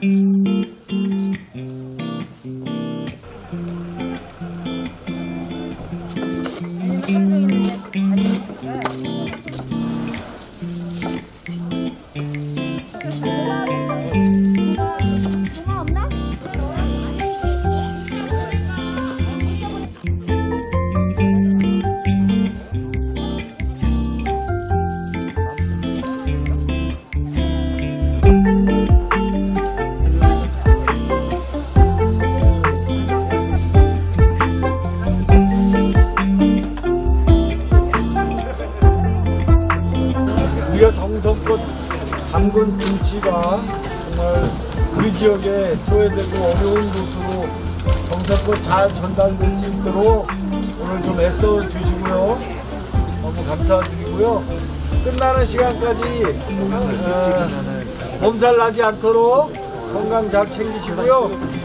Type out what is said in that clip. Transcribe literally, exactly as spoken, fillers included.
정성껏 담근 김치가 정말 우리 지역에 소외되고 어려운 곳으로 정성껏 잘 전달될 수 있도록 오늘 좀 애써 주시고요. 너무 감사드리고요. 끝나는 시간까지 어, 몸살 나지 않도록 건강 잘 챙기시고요.